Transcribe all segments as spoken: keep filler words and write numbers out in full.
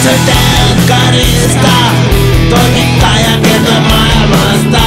Soitan karista, toimittaja kertoo maailmasta.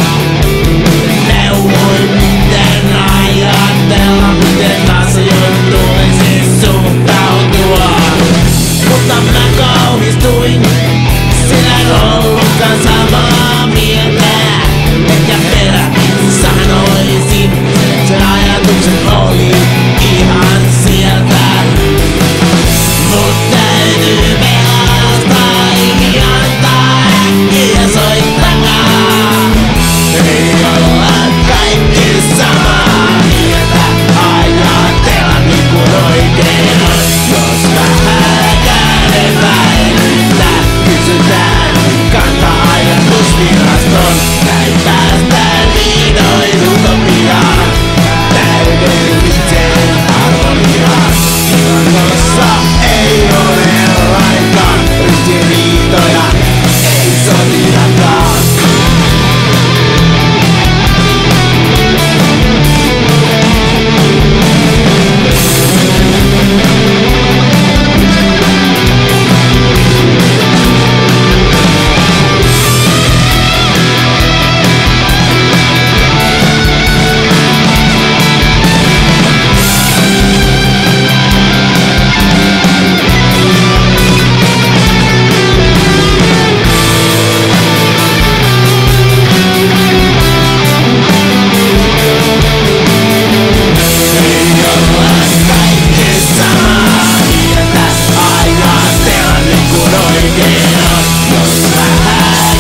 Neuvoi miten ajatella, miten asioihin tulisi suhtautua. Mutta mä kauhistuin, sillä en ollutkaan samaa mieltä. Ehkä perätin sanoisin, sen ajatuksen oli ihan sieltä. Mut täytyy pelastaa, ilmiantaa äkkiä soittakaa. Ei olla kaikki samaa mieltä, ajatella niin kuin oikein on. Jos vähäkään epäilyttää, kysytään, kantaa ajatusviraston. Näin päästään vihdoin utopiaan, täydelliseen harmoniaan. Ilmassa ei ole lainkaan ristiriitoja, ei sotirakaan.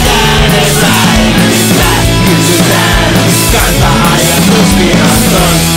Kantaa ajatusviraston.